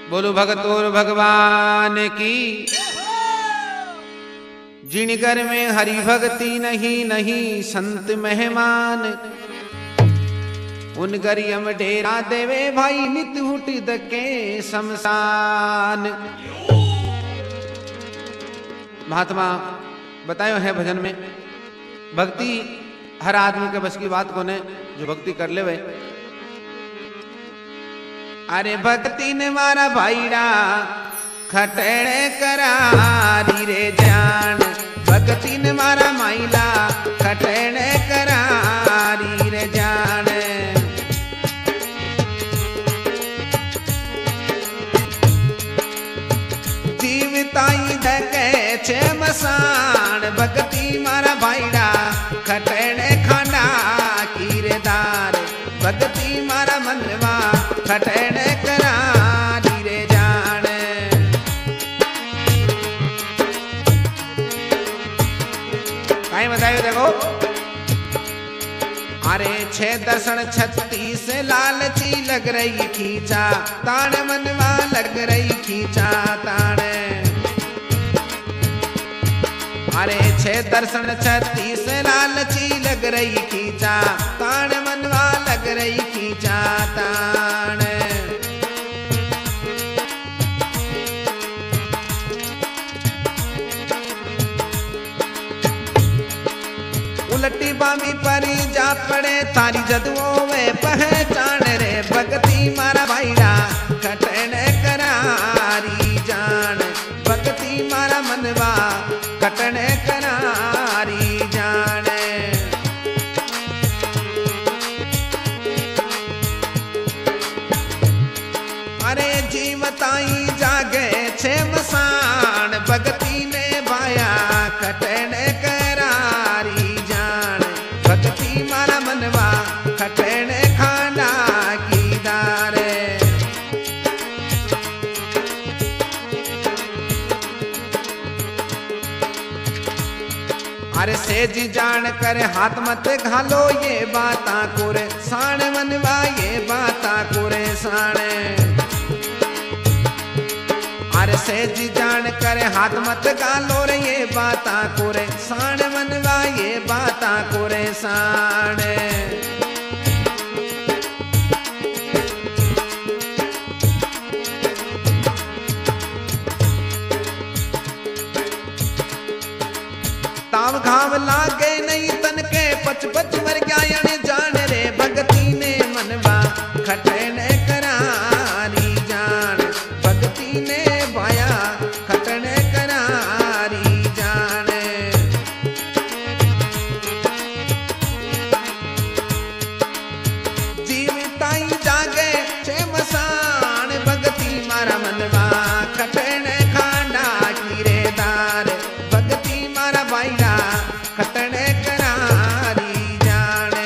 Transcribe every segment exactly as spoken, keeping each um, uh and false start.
बोलो भगतोर भगवान की। जिन घर में हरि भक्ति नहीं नहीं संत मेहमान, उन घर यम डेरा देवे भाई नित हुट दके शमशान। महात्मा बतायो है भजन में, भक्ति हर आदमी के बस की बात को ने जो भक्ति कर ले वे। अरे भक्ति ने मारा भाईड़ा खटेड़े करारी रे जान, भक्ति ने मारा माइला खटेड़े करारी रे जान। जीवताई धके छे मसान, भक्ति मारा भाईड़ा खटेड़े खांडा कीरेदार, भक्ति मारा मनवा खटेड़े करारी रे जान। काई बतायो देखो। अरे छे दर्शन छत्तीस लालची लग रही खींचा ताण, मनवा लग रही खींचा ताण। अरे छे दर्शन छत्तीस लालची लग रही खींचा ताण, मनवा लग रही खींचा ताण। उलटी बामी परी जा पड़े तारी जदुओं में पहचान रे, भक्ति मारा भाईड़ा खटने करारी जान, भक्ति मारा मनवा खटने करारी जान। अरे जीवताई जागे छे मसान, भक्ति ने भाया खटने करारी जान, भक्ति मारा मनवा खटने खाना की दारे। अरे सेज जान कर हाथ मत घालो ये बाता कोरे साण, मनवा ये बाता कोरे साणे। अरे सेज जान कर हाथ मत गालो रे ये बाता कोरे साण, मनवा ये बाता कोरे साण। ताव घाव लागे नहीं तन के पच पच मर गया जान रे, भक्ति ने मनवा खटने करारी जान, भक्ति ने भाया खटने करारी जान। जीवताई जागे छे मसान, भक्ति मारा मनवा खटने खांडा कीरेदार, भक्ति मारा भाईड़ा खटने करारी जाने।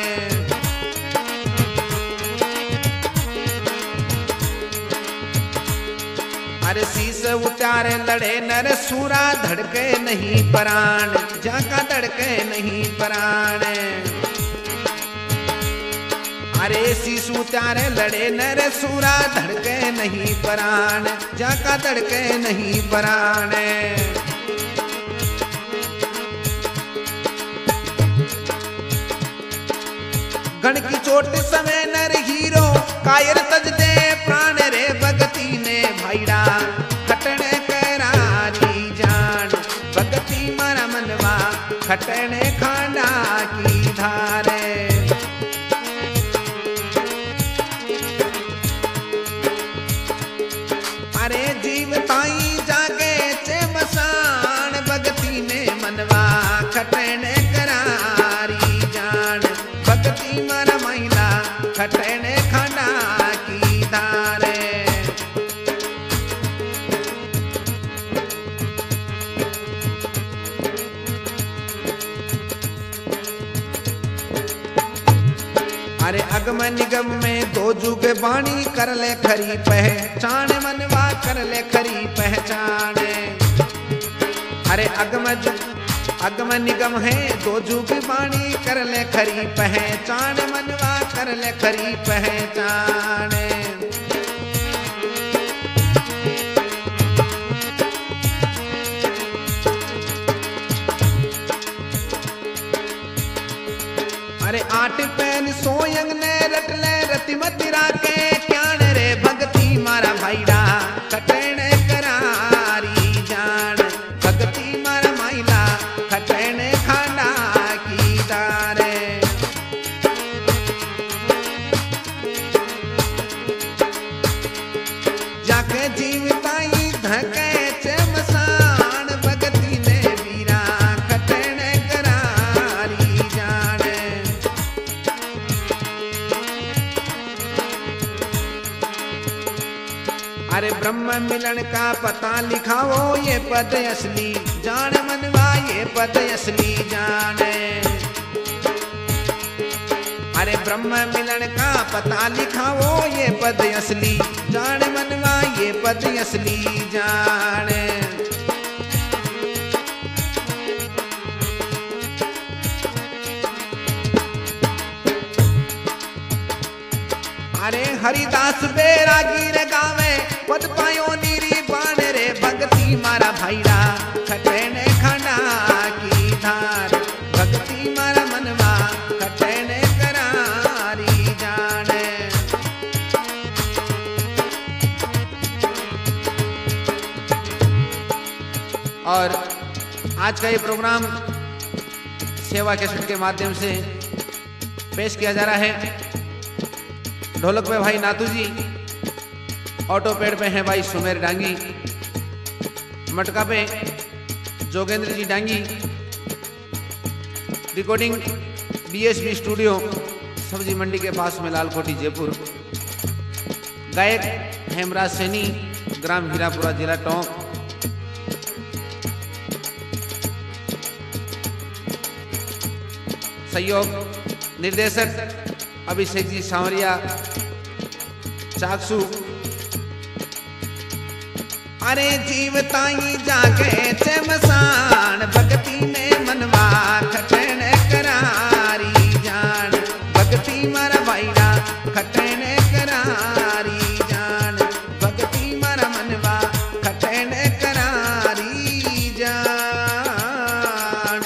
अरे शीस उचारे लड़े नर सूरा, धड़के नहीं प्राण जाका धड़के नहीं प्राण। अरे शीस उचारे लड़े नर सूरा, धड़के नहीं प्राण जाका धड़के नहीं प्राण। गण की चोट समय नर हीरो कायर तज दे प्राण रे, भक्ति ने भाईड़ा खटने करारी जान, भक्ति मारा मनवा खटने खांडा की धारे। अरे जीवताई जागे चे मसान, भक्ति ने मनवा खटने करारी जान, भक्ति मारा महिला खटने खाना की धारे। अरे अगम निगम में दो जुग बाणी कर ले खरी पहचान, मनवा कर ले खरी पहचान। अरे अगम अगम निगम है दो जुग बाणी कर ले खरी पहचान, मनवा कर ले खरी पहचान। मतिरा के क्याण रे भक्ति मारा भाईड़ा खटण करारी जान भक्ति मारा माइला खटण खांडा की तारे जाके जीवताई धके चमसान भक्ति ने वीरा खटण करारी जान अरे ब्रह्म मिलन का पता लिखाओ ये पद असली जान मनवा ये पद असली जाने अरे ब्रह्म मिलन का पता लिखाओ ये पद असली जान मनवा ये पद असली जाने अरे हरिदास बैरागी रे गावे पद पायो नीरी बाण रे भक्ति मारा भाईड़ा खटण खांडा की धार भक्ति मारा मनवा खटण करारी जाने और आज का ये प्रोग्राम सेवा कैसेट के माध्यम से पेश किया जा रहा है। ढोलक पे भाई नातू जी, ऑटो पेड पे हैं भाई सुमेर डांगी, मटका पे Jogendra ji Dangi, recording BSB studio सब्जी मंडी के पास में लालकोटी जयपुर। गायक हेमराज सैनी, ग्राम हीरापुरा, जिला टोंक। सहयोग निर्देशक अभिषेक जी सांवरिया चाकसू। अरे जीवताई जागे चमसान भक्ति में मनवा खटण करारी जान भक्ति मारा भाईड़ा खटण करारी जान भक्ति मारा मनवा खटण करारी जान।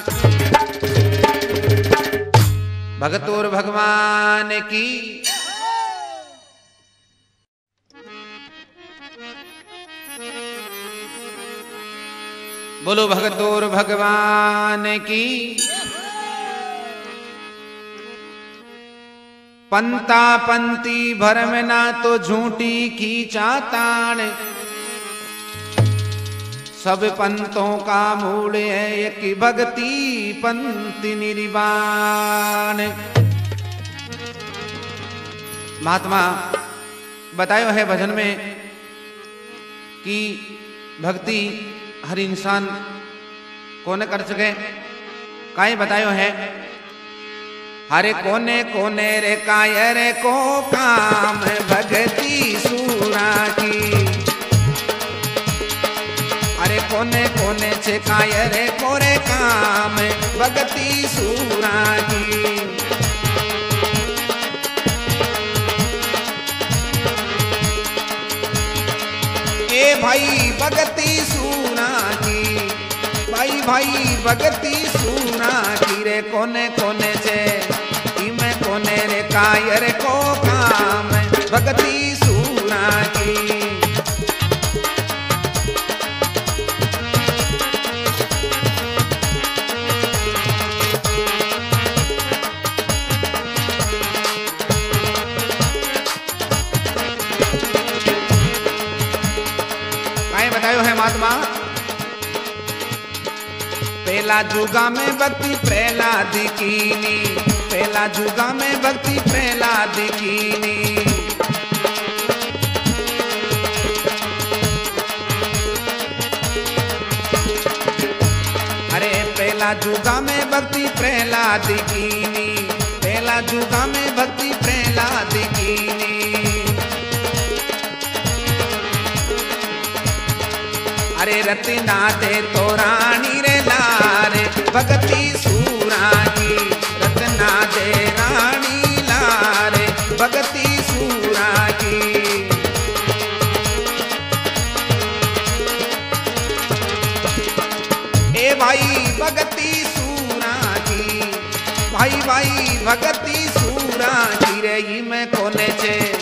भगतोर भगवान की बोलो, भगतोर भगवान की। पंता पंती भरम ना तो झूठी खींचा ताण सब पंतों का मूल है एक भक्ति पंक्ति निर्वाण। महात्मा बतायो है भजन में कि भक्ति हर इंसान को न कर सके। काई बतायो है, हरे कोने कोने रे कायर को काम भक्ति सूरा की। अरे कोने कोने से कायर कोरे काम भक्ति सूरा की। ए भाई भक्ति सूरा की, भाई भाई भक्ति सूरा की रे कोने कोने से इमे कोने रे कायर को काम भक्ति सूरा की। बतायो है महात्मा, पहला जुगा में भक्ति प्रहलाद कीनी, पहला जुगा में भक्ति प्रहलाद कीनी। अरे पहला जुगा में भक्ति प्रहलाद कीनी, पहला जुगा में भक्ति प्रहलाद कीनी। अरे रत्ना दे तो रानी रे लारे भक्ति सूरा की, रत्ना दे रानी लारे भक्ति सूरा की। ए भाई भक्ति सूरा की, भाई भाई भक्ति सूरा की रे मैं कोने से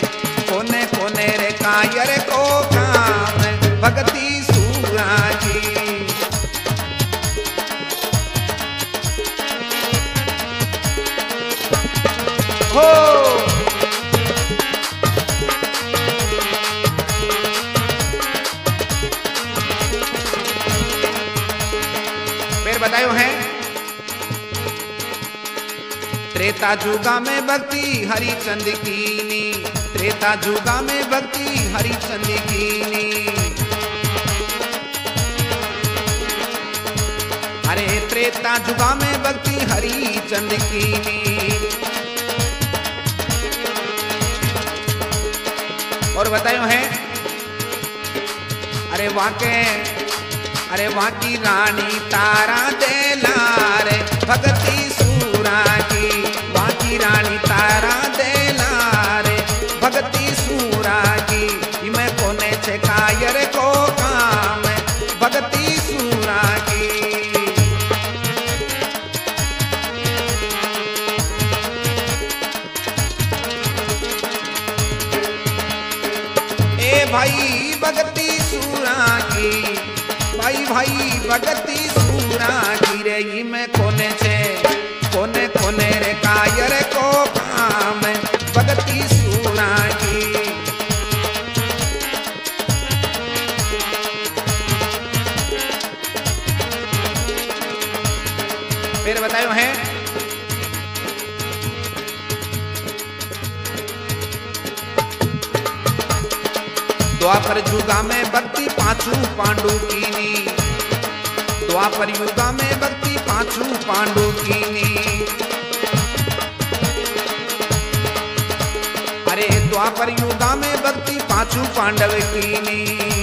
त्रेता जुगा में भक्ति हरिचंद कीनी, त्रेता जुगा में भक्ति हरिचंद कीनी। अरे त्रेता जुगा में भक्ति हरिचंद कीनी। और बतायो है, अरे वाके अरे वहाँ की रानी तारा दे लारे भगती सूरा की, वहाँ की रानी तारा दे लारे भगती सूरा की। मैं कोने छे कायर को काम भगती सूरा की। ए भाई भगती सूरा की, भाई भाई भगती सूरा की रे। मैं कोने छे कोने कोने रे कायर को काम भगती सूरा की। फिर बतायो है, द्वापर युगा में भक्ति पांचू पांडु कीनी, द्वापर युगा में भक्ति पांचू पांडु कीनी। अरे द्वापर युगा में भक्ति पांचू पांडव कीनी।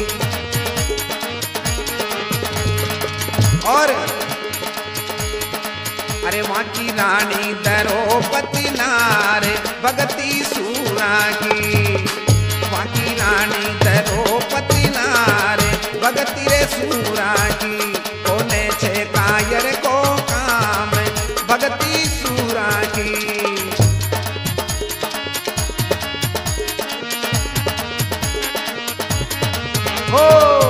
और अरे वहाँ की रानी द्रौपदी नारे भगती सूरा की, वहाँ की रानी द्रौपदी नारे भगती रे सूरा की। कोने छे कायर को काम भगती सूरा की। हो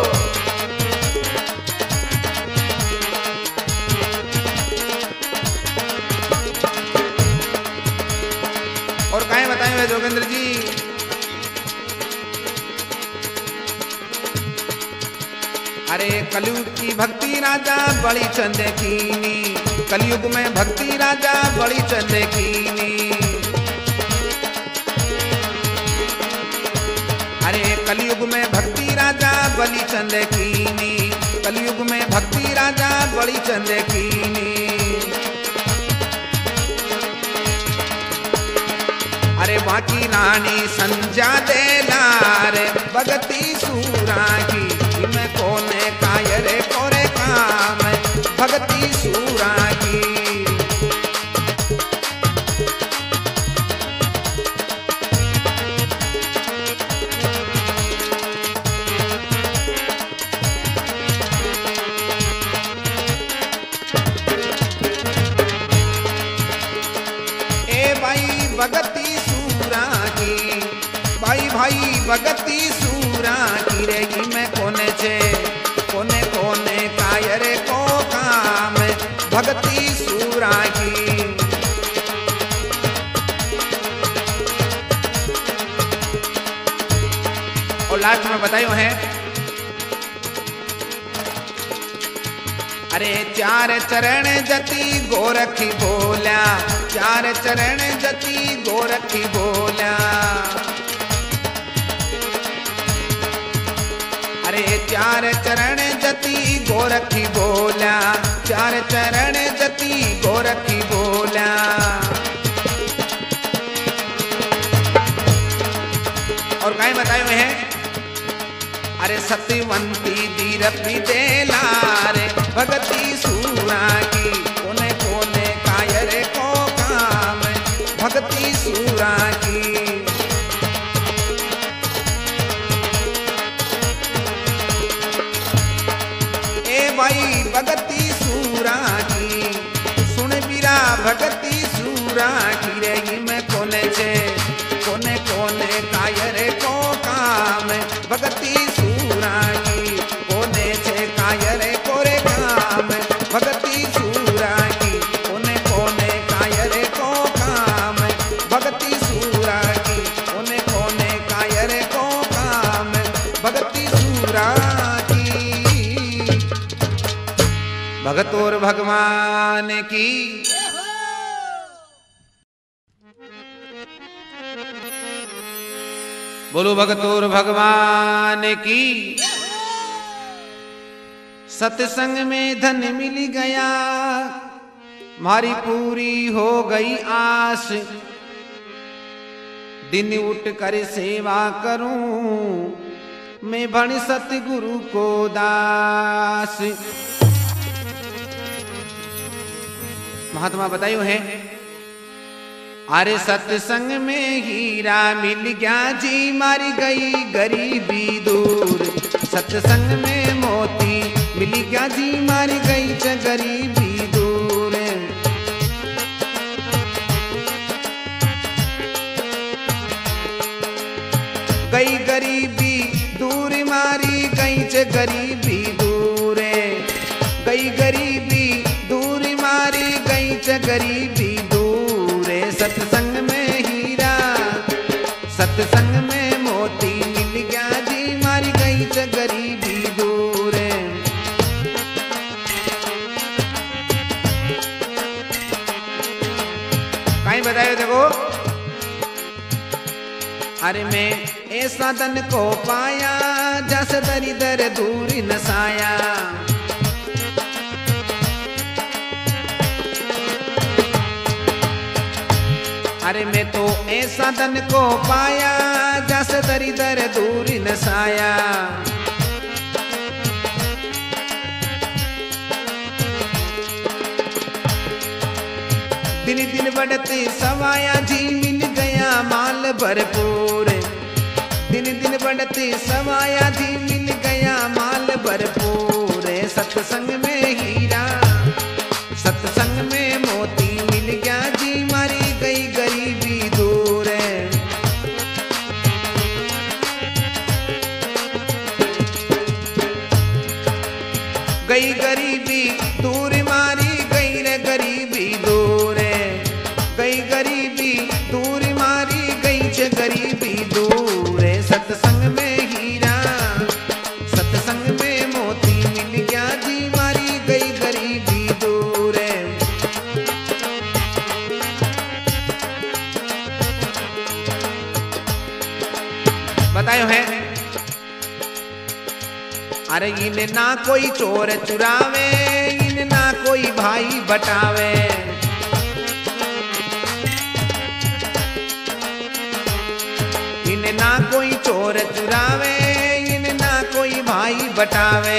और काहे बताए जोगेंद्र जी, अरे कलयुग की भक्ति राजा बड़ी चंद कीनी, कलयुग में भक्ति राजा बड़ी चंद कीनी। अरे कलयुग में भक्ति राजा बड़ी चंद कीनी, कलयुग में भक्ति राजा बड़ी चंद कीनी। अरे बाकी रानी संजा दे लारे भगती सूरा की। मैं कोने कायर कोरे काम भगती सूरा की। ए भाई भगती सूरा की, भाई भाई भगती सूरा की रे। मैं कोने छे कोने कोने कायर को काम भगती सूरा की। और लास्ट में बतायो है, अरे चार चरण जति गोरखी बोल्या, चार चरण जति गोरखी बोल्या। अरे चार चरण जति गोरखी बोल्या, चार चरण जति गोरखी बोल्या। और काहे बताए हुए हैं, अरे सत्यवंती दीरपी दे लारे भगती सूरा की। कोने कोने कायर को काम भगती सूरा की। ए भाई भगती सूरा की, सुन बीरा भगती सूरा की रे। मैं कोने छे कोने कोने कायर को काम भगती सूरा की। कोने छे कायर कोरे काम भगती सूरा की। कोने कोने कायर को काम भगती सूरा की। कोने कोने कायर को काम भगती सूरा की। भगतोर भगवान की। बोलो भगतोर भगवान की। सत्संग में धन मिल गया, मारी पूरी हो गई आस, दिन उठ कर सेवा करूं मैं बन सतगुरु को दास। महात्मा बतायो है, अरे सत्संग में हीरा मिल गया जी, मारी गई गरीबी दूर। सत्संग में मोती मिल गया जी, मारी गई च गरीबी दूर। गई गरीबी दूर, मारी गई च गरीबी दूर। गई गरीबी दूर, मारी गई च गरीबी दूर। सत्संग में हीरा, सत्संग में मोती मिल गया जी, मारी गई च गरीबी दूर। कहीं बतायो देखो, अरे मैं ऐसा धन को पाया, जस दरिदर दूर नसाया। अरे मैं तो ऐसा धन को पाया, जस दरिदर दूर नसाया। दिन दिन बढ़ते सवाया जी, मिल गया माल भरपूर। दिन दिन बढ़ते सवाया जी, मिल गया माल भरपूर। सत्संग में हीरा, सत्संग में मोती मिल गया जी, मारी गई गरीबी दूर। गई गरीबी दूर, मारी गई रे गरीबी दूर। गई गरीबी दूर, मारी गई च गरीबी दूर। सत्संग में हीरा, सत्संग में मोती मिल गया जी, मारी गई गरीबी दूर। बतायो है, अरे इन ना कोई चोर चुरावे, इन ना कोई भाई बटावे। इन ना कोई चोर चुरावे, इन ना कोई भाई बटावे।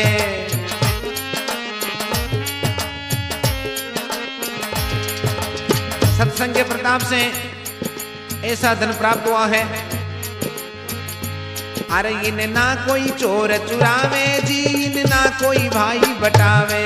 सत्संग के प्रताप से ऐसा धन प्राप्त हुआ है। अरे इन ना कोई चोर चुरावे जी, इन ना कोई भाई बटावे।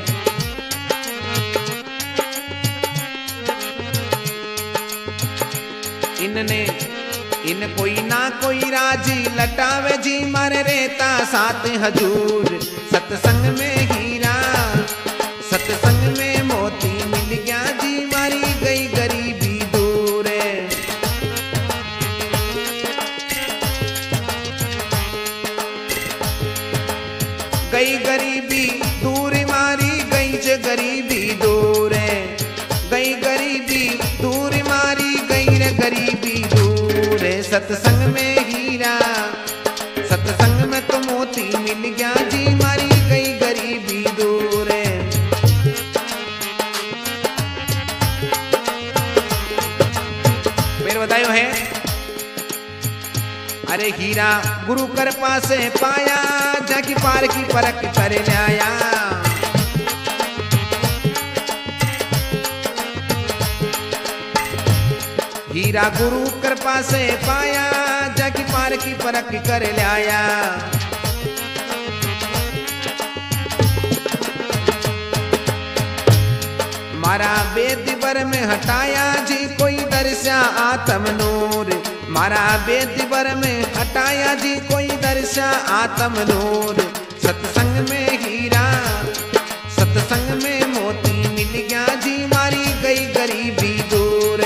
इनने इन कोई ना कोई राजी लटावे जी, मारे रहता साथ हजूर। सत्संग में हीरा, सत्संग में मोती मिल गया जी, मारी गई गरीबी दूर। गई गरीबी दूर, मारी गई च गरीबी दूर। गई गरीबी दूर, मारी गई रे गरीबी दूर। सत्संग में हीरा, सत्संग में तो मोती मिल गया जी, मारी गई गरीबी दूर। फिर बतायो है, अरे हीरा गुरु कृपा से पाया, जाकी पार की परख कर लाया। हीरा गुरु कृपा से पाया, जाकी पार की परख कर लाया। मारा वेद बर में हटाया जी, कोई दर्शा आत्म नूर। मारा वेद बर में हटाया जी, कोई दर्शा आत्म नूर। सत्संग में हीरा, सत्संग में मोती मिल गया जी, मारी गई गरीबी दूर।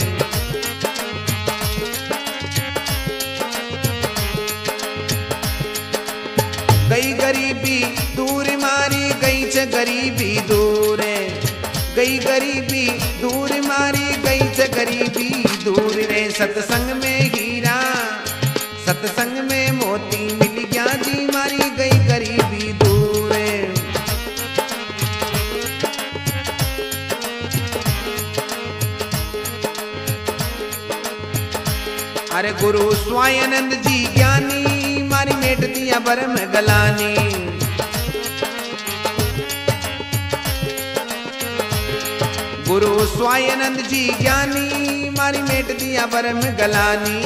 गई गरीबी दूर, मारी गई च गरीबी दूर। गई गरीबी दूर, मारी गई च गरीबी दूर। रे सत्संग में हीरा, सत्संग में मोती मिल गया जी, मारी गई गरीबी दूर। अरे गुरु स्वायानंद जी ज्ञानी, मारी मेट दिया बरम गलानी। गुरु स्वायानंद जी ज्ञानी, मारी मेट दिया बरम गलानी।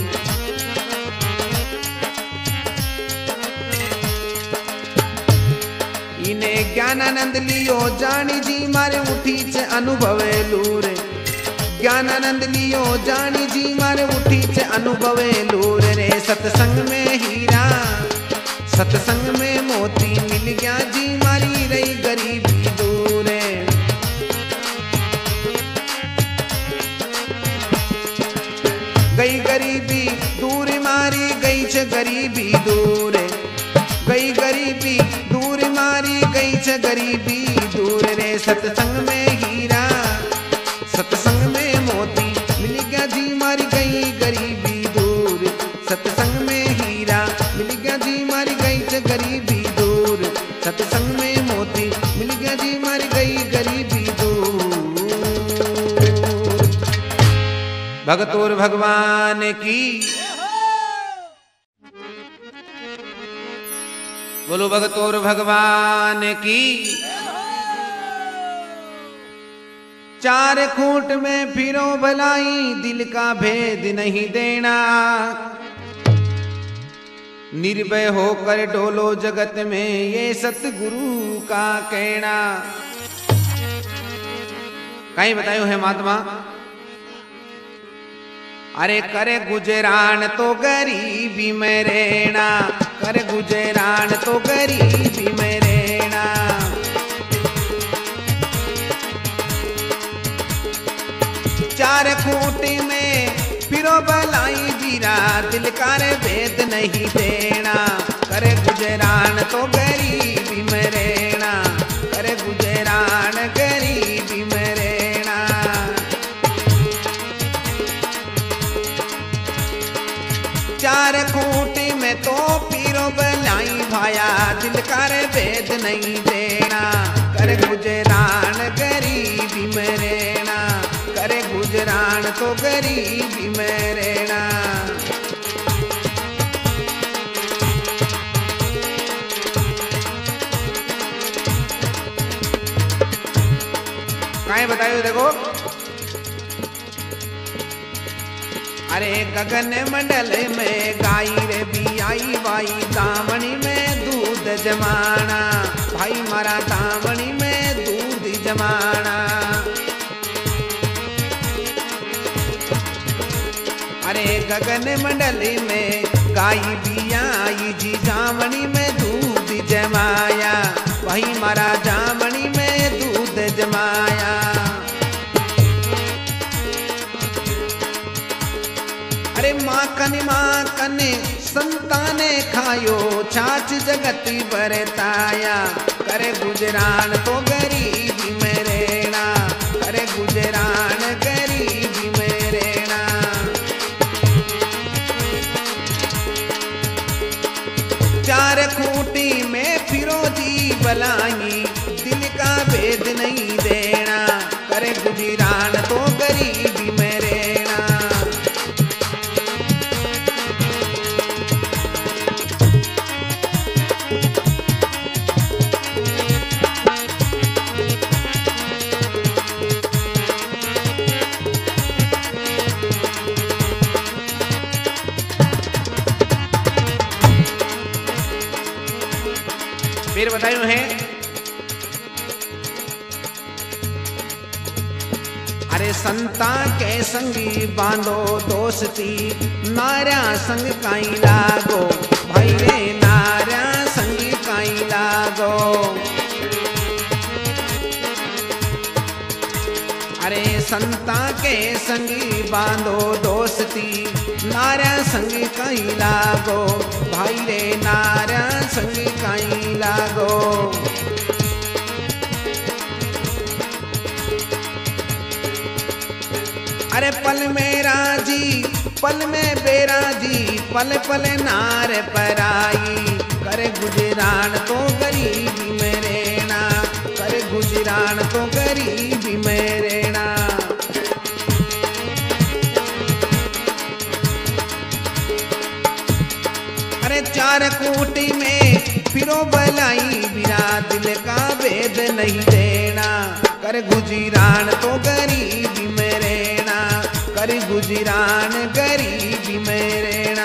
इन्हें ज्ञानानंद लियो जानी जी, मारे उठी च अनुभवे लूरे। ज्ञानानंद लियो जानी जी, मारे उठी च अनुभवे लूर रे। सत्संग में हीरा, सत्संग में मोती मिल गया जी, मारी रही गरीबी दूर। गई गरीबी दूर, मारी गई छ गरीबी दूर। गई गरीबी दूर, मारी गई छ गरीबी दूर रे। सत्संग में हीरा, सत्संग में मोती मिल गया जी, मारी गई गरीबी दूर। सत्संग में हीरा मिल गया जी, मारी गई च गरीबी दूर। सत्संग में मोती मिल गया जी, मारी गई गरीबी दूर। भगतोर भगवान की बोलो, भगतोर भगवान की। चार खूंट में फिरो भलाई, दिल का भेद नहीं देना। निर्भय होकर डोलो जगत में, ये सतगुरु का कहना। कहीं बतायो है महात्मा। अरे करे गुजरान तो गरीबी में रहना, करे गुजरान तो गरीबी में रहना। चार खूंटी में फिरो भलाई जीरा, दिल का रे भेद नहीं देना। करे गुजरान तो गरीबी में रहना, करे गुजरान गरीबी में रहना। चार खूंटी में तो फिरो भलाई भाया, दिल का रे भेद नहीं देना। करे गुजरान गरीबी में रहना, करे गुजरान तो गरीबी में रहना। काहे बताइयो देखो। अरे गगन मंडल में गाई रे बियाई बाई, दामनी में दूध जमाना। भाई मारा दामनी में दूध जमाना। अरे गगन मंडली में गाई बियाई जी, जामनी में दूध जमाया। वही मारा जामनी में दूध जमाया। अरे माखन माखन संताने खायो, छाछ जगती बरताया। करे गुजरान तो गरीबी में रहना, करे गुजरान गरीबी में रहना। चार खूंटी में फिरोजी बलाई, दिल का भेद नहीं देना। करे गुजरान तो गरीबी में रहना। फिर बतायो है। अरे संता के संगी बांधो दोस्ती, नारा संग काई लागो। भाई रे नारा संगी काई लागो। अरे संता के संगी बांधो दोस्ती, नारा संग काई लागो। भाई रे नारा संग काई लागो। अरे पल में राजी पल में बेराजी, पल पल नार पराई, करे गुजरान तो गरीबी में रहना, करे गुजरान तो गरीबी में रहना। अरे चार कोटी में फिरो भलाई बिना दिल का भेद नहीं देना, कर गुजरान तो गरीबी में रहना, कर गुजरान गरीबी में रहना।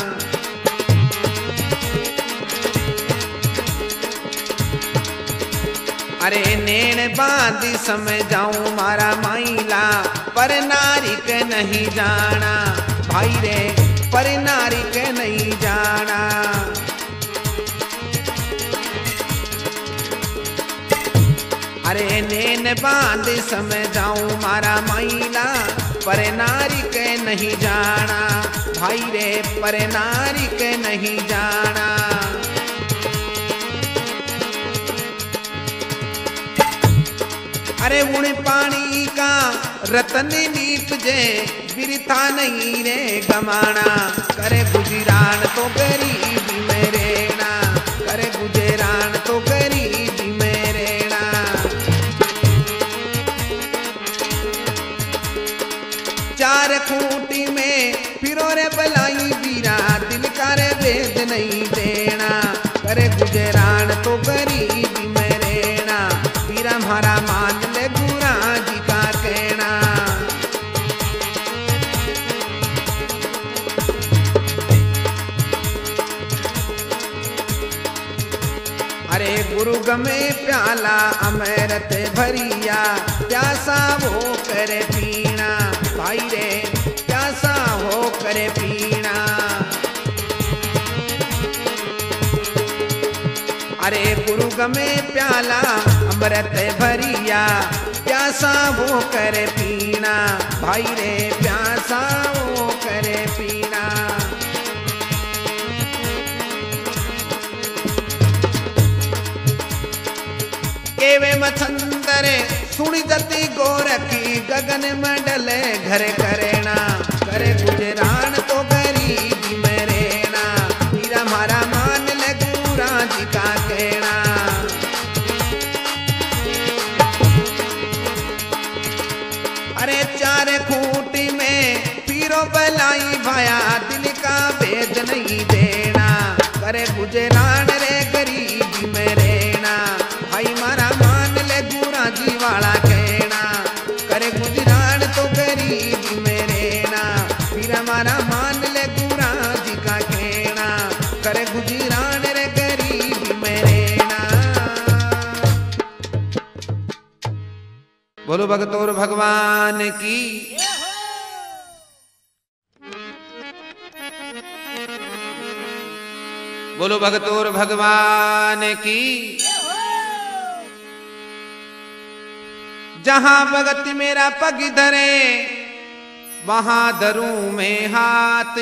अरे नैन बांधी समझाऊं मारा माइला, पर नारी के नहीं जाना भाई रे, पर नारी के नहीं जाना। अरे नैन बांध समझाऊं मारा माइला, पर नारी के नहीं जाना भाई रे, पर नारी के नहीं जाना। अरे उन पानी का रतन नीप जे बिरथा नहीं रे गमाना, करे गुजरान तो गरीबी में रहना, करे गुजरान तो गरीबी में रहना। चार खूंटी में फिरो रे बलाई बीरा, दिल का रे भेद नहीं देना, करे गुजरान तो गरीबी में रहना, बीरा हमारा मान ले गुरा जी का कहना। अरे गुरु गमे प्याला अमृत भरिया, प्यासा वो करे पीना भाई रे, प्यासा हो करे पीना। अरे गुरु गमे प्याला अमृत भरिया, प्यासा वो करे पीना भाई रे, प्यासा वो करे पीना। केवे मछंदरे सुनी जती गोरखी, गगन मंडले घर करेना, करे गुजरान तो गरीबी में रहना, मेरा मारा मान ले गुरा जी का कहना। अरे चार खूंटी में पीरो बलाई भाया, दिल का भेद नहीं देना, करे गुजरान रे गरीबी में रहना, भाई मारा मान ले गुरा जी वाला कहना, करे गुजरान तो गरीबी में रहना, फिर हमारा मान ले गुरा जी का कहना, करे गुजरान रे गरीबी में रहना। बोलो भगतोर भगवान की। बोलो भगतोर भगवान की। जहां भगत मेरा पग धरे, वहां धरूं में हाथ,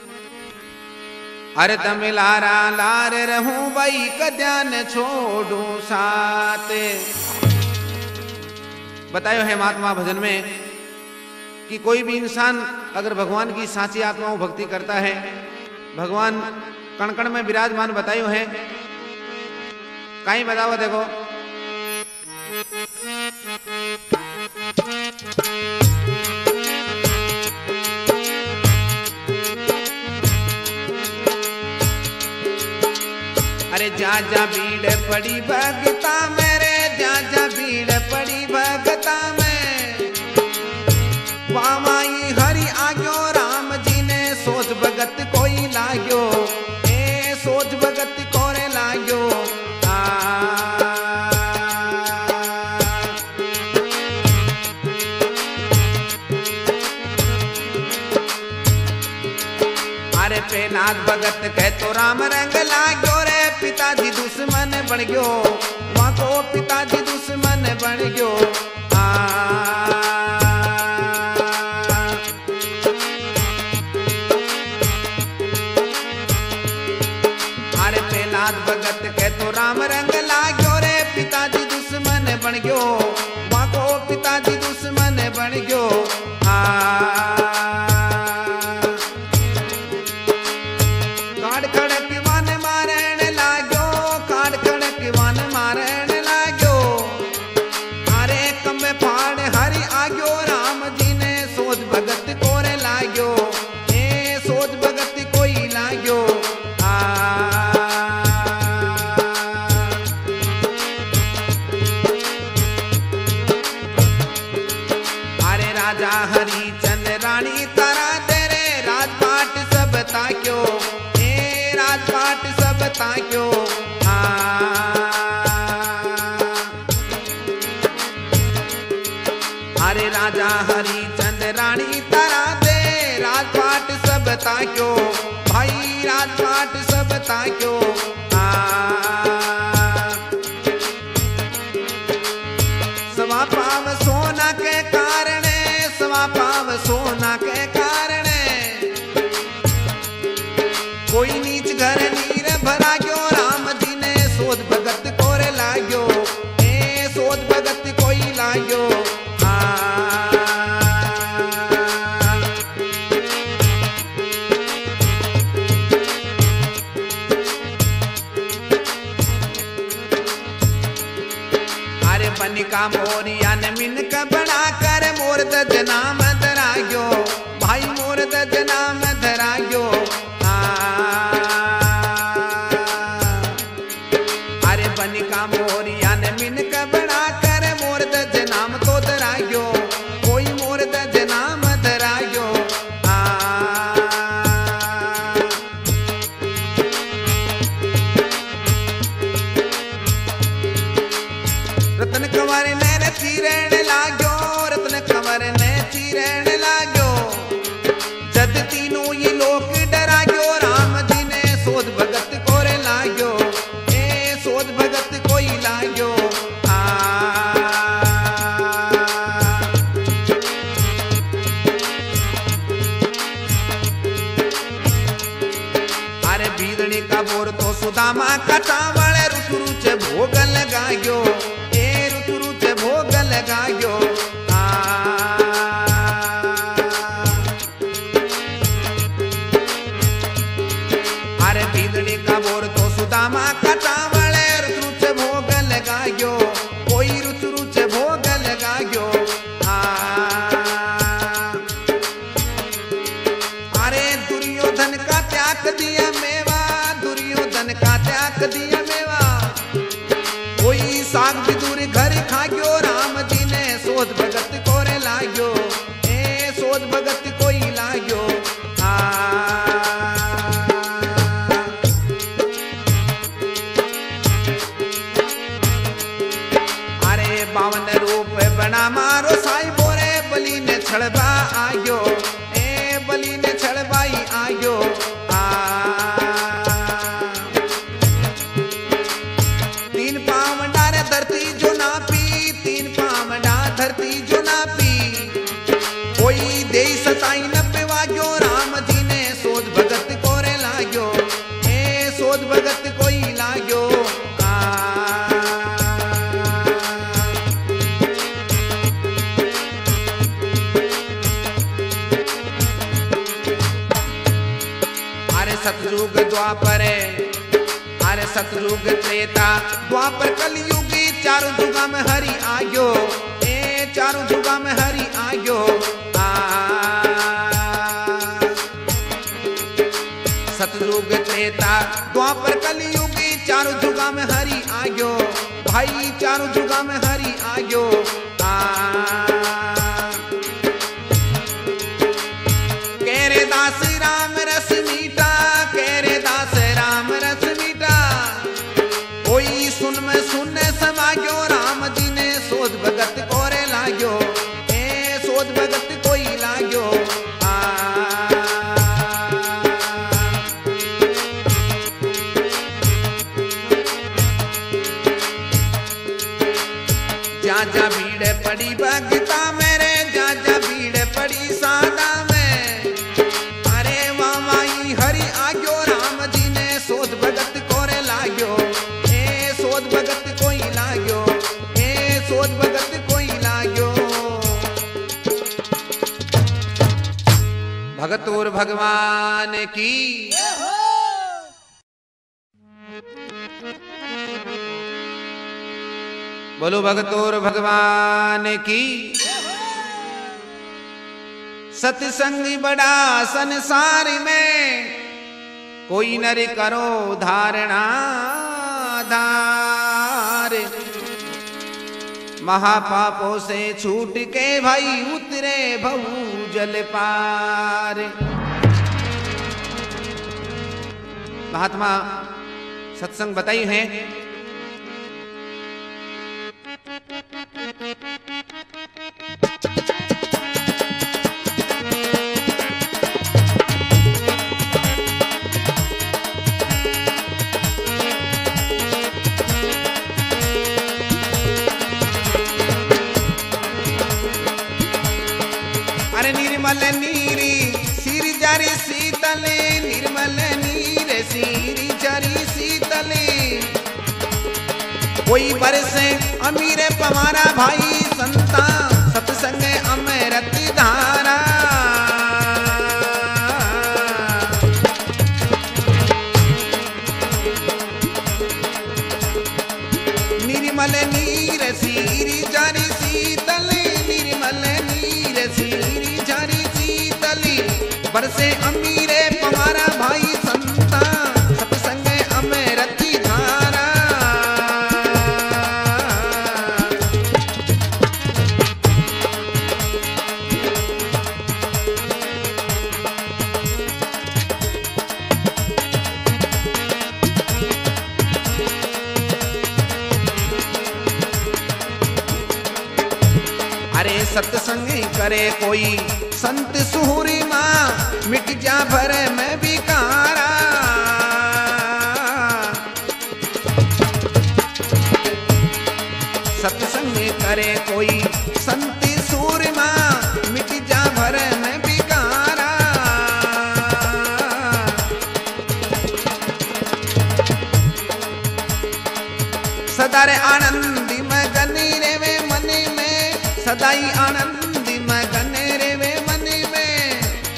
अरे तमिलारा लार रहूं भाई कद्यान छोड़ू साथ। बतायो है महात्मा भजन में कि कोई भी इंसान अगर भगवान की साची आत्माओं भक्ति करता है, भगवान कण कण में विराजमान बतायो है, कहीं बताओ देखो। अरे जा जा भीड़ पड़ी भगता मेरे, जा जा भीड़ पड़ी भगता में, वामाई हरि आग्यो राम जी ने, सोच भगत कोई लाग्यो, ए सोच भगत कोरे लाग्यो। आ अरे पेनाथ भगत कह तो राम रंग लाग्यो रे, पिताजी दुश्मन बन गयो, वहां को पिताजी दुश्मन बन गयो। आ अरे पेनाथ भगत कह तो राम रंग लाग्यो रे, पिताजी दुश्मन बन गयो, वहां को पिताजी दुश्मन बन गयो। आ काड़ खड़क वन मारण लाग्यो, काड़ खड़क वन मारण लाग्यो। अरे कमे फाड़ हरि आग्यो, राम जी ने सोच भगत कोरे लाग्यो। ए सोच भगत कोई लाग्यो। आ अरे राजा हरिचंद रानी तारा तेरे राजपाट सब ताक्यो। ए राजपाट सब ताक्यो। आ अरे राजा हरिचंद रानी तारा दे राजपाट सब ताक्यो। भाई राजपाट सब ताक्यो। आ सवा पाव सोना के कारण, सवा पाव सोना के कारण कोई नीच घर नीर भरा गयो। राम जी ने सोच भगत कोरे लाग्यो। ए सोच भगत कोई लाग्यो। आ अरे बनिका मोरिया ने मिनक बना कर मोर दजना में धराग्यो। भाई मोर दजना में धराग्यो। आ अरे बनिका मोरिया ने मिनक बना कर मोर दजना में तो धराग्यो। कोई मोर दजना में धराग्यो। आ रतन कंवर ने रची रहने लाग्यो, रतन कंवर ने ची रहने लाग्यो। जद तीनों ये लोग डरा गयो, राम जी ने सोच भगत कोरे लाग्यो। ए सोच भगत कोई लाग्यो। आ अरे बीदड़ी का बोर तो सुदामा का चावल रुच रुच भोग लगायो। ए रुच रुच भोग लगायो। आ अरे बीदड़ी का बोर तो सुदामा का चावल रुच रुच भोग लगायो। कोई रुच रुच भोग लगायो। आ अरे दुर्योधन का त्याग दिया मेवा, दुर्योधन का त्याग दिया मेवा। कोई साग बिदूर घर खाग्यो, राम जी ने सोच भगत कोरे लाग्यो। ए सोच भगत कोई लाग्यो। आ अरे बावन रूप बना मारो साई बोरे बलि ने छड़बा आयो। ए बलि ने छड़बाई आयो। आ तीन पाव डारे धरती जो ना पी, तीन पाव डा धरती जो ना पी। कोई दे सताई नब्बे वाग्यो, राम जी ने सोच भगत कोरे लाग्यो। ए सोच भगत कोई लाग्यो। आ अरे सतयुग द्वापर, अरे सतयुग त्रेता द्वापर कलयुगी चारों जुगा में हरि आग्यो। ए चारों जुगा में हरि आग्यो। आ सतयुग त्रेता द्वापर कलयुगी चारों जुगा में हरि आग्यो। भाई चारों जुगा में हरि आग्यो। आ केरे दास राम रस मीठा, केरे दास राम रस मीठा। कोई सुन में सुनने समाग्यो, राम जी ने सोच भगत कोरे लाग्यो। ए सोच भगत कोई लाग्यो। आ जा जा भीड़ पड़ी भगता मेरे, जा जा भीड़ पड़ी सादा में। अरे वामाई हरि आग्यो, राम जी ने सोच भगत कोरे लाग्यो। ए सोच भगत कोई लाग्यो। ए सोच भगत कोई लाग्यो। भगतोर भगवान की। बोलो भगतोर भगवान की। सत्संग बड़ा संसार में, कोई नर करो धारणा धार। महापापों से छूट के भाई उतरे भऊ जल पार। महात्मा सत्संग बताई है। अरे निर्मल नीरी सिर जारी शीतले, निर्मल नीर सिर जारी शीतले। कोई बरसे अमीर पवारा भाई संता, सत्संग अमृत धारा। निर्मल नीर सिर जारी शीतले, निर्मल नीर सिर जारी शीतली। बरसे अमीरे पवारा भाई संता, सत्संग अमृत धारा। अरे सत्संग करे कोई संत सुहुरी माँ, मिट जा भर में बिकारा। सत्संग करे कोई संत सुहुरी माँ, मिट जा भर में बिकारा। सदा रे आनंदी मगन रे वे मन में, सदाई आनंदी मगन रे वे मन में।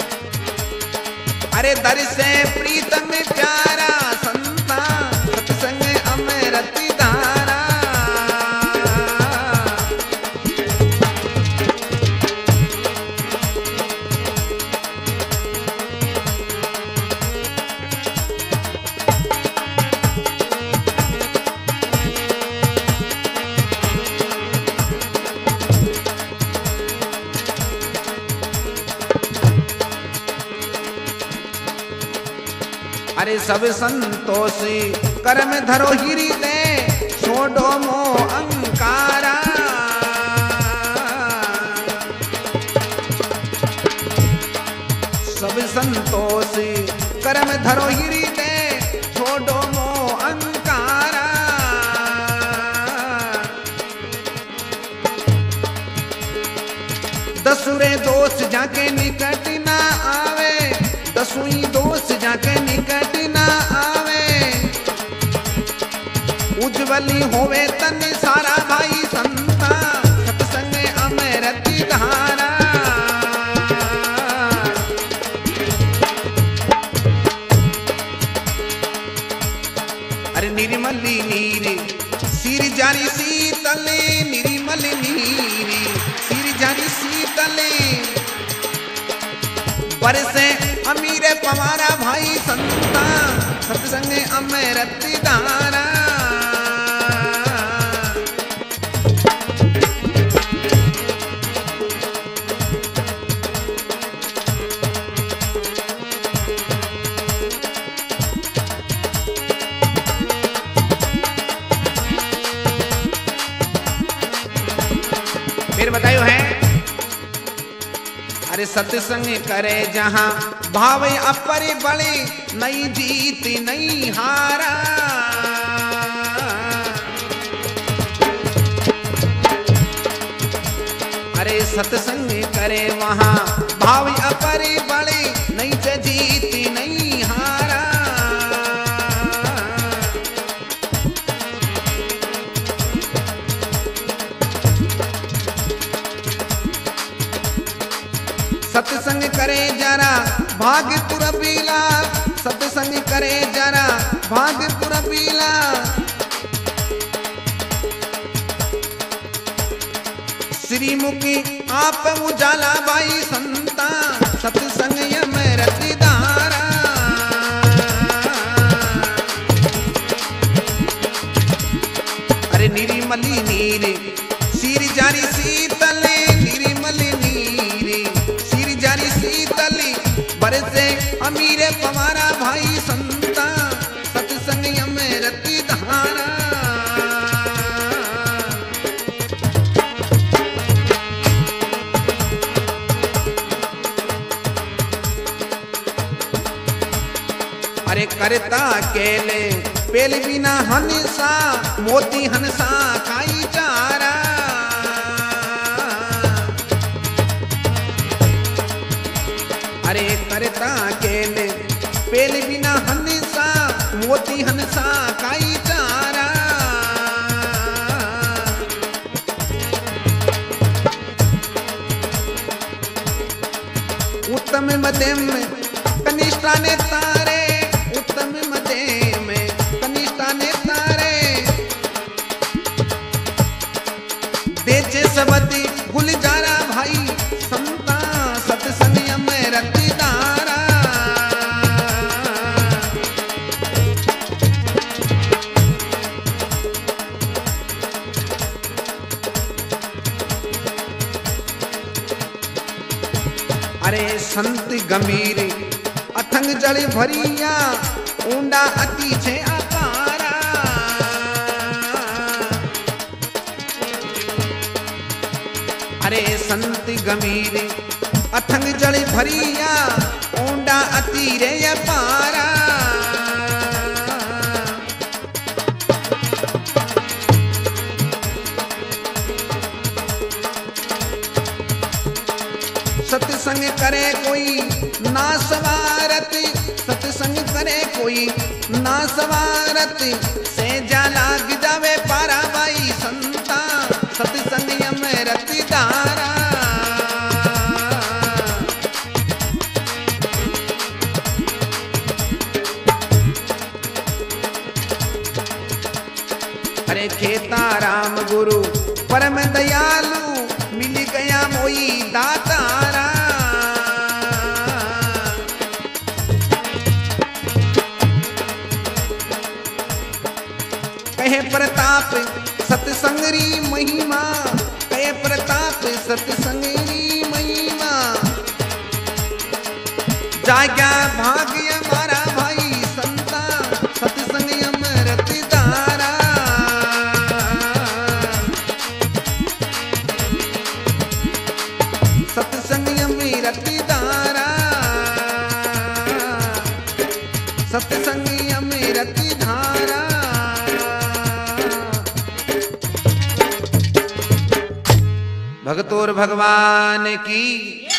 अरे दर से प्रीतम प्यारा संता, सत्संग अमृत धारा। अरे सब संतोषी कर्म धरो हिरी दे, छोड़ो मो अंकारा। सब संतोषी कर्म धरो हिरी दे, छोड़ो मो अंकारा। दसुरे दोष जाके निकट ना आवे, दसुई दोष जाके निकट ना आवे। उज्जवली होवे तन सारा भाई संता, सत्संग अमृत धारा। अरे निर्मली नीरी सिर जारी शीतले, निर्मल नीरी सिर जारी शीतले। बरसे अमीर पवारा भाई संता, सत्संग अमृत धारा। फिर बतायो है। अरे सत्संग करे जहां भाव अपर बड़े, नई जीत नई हारा। अरे सत्संग करे वहां भाव अपर बड़े, नई जीत नई हारा। सत्संग करे जरा भागपुर पीला, सत्संग करे जरा भागपुर पीला। मुकी आप उजाला बाई संता सत्संग अमृत धारा। अरे निर्मली नीर सिर जारी शीतले, निर्मली नीर सिर जारी शीतली बरसे अमीरे पवारा भाई संता सत्संग अमृत धारा। अरे करता केले पेल बिना हंसा मोती हंसा खाई चारा। अरे करता केले पेल बिना हंसा मोती हंसा खाई चारा। उत्तम मध्यम कनिष्ठा ने तारे, उत्तम मध्यम कनिष्ठा ने तारे बेचे सबदी गुलजारा भाई संता सत्संग अमृत धारा। अरे संत गंभीर अथंग जल भरिया ऊंडा अति छे अपारा। अरे संत गंभीर अथंग जल भरिया ऊंडा अति रे अपारा। सत्संग करे कोई ना सवारत, सत्संग करे कोई ना सवारत से जाला गिदावे पारा बाई संता सत्संग अमृत धारा। अरे खेता राम गुरु परम दयालु मिल गया मोई दातारा। कहे प्रताप सत्संगरी महिमा, कहे प्रताप सत्संगरी महिमा जाग्या भाग्य हमारा भाई संता सत्संग अमृत धारा। सत्संग अमृत धारा, सत्संग अमृत धारा। भगतोर भगवान की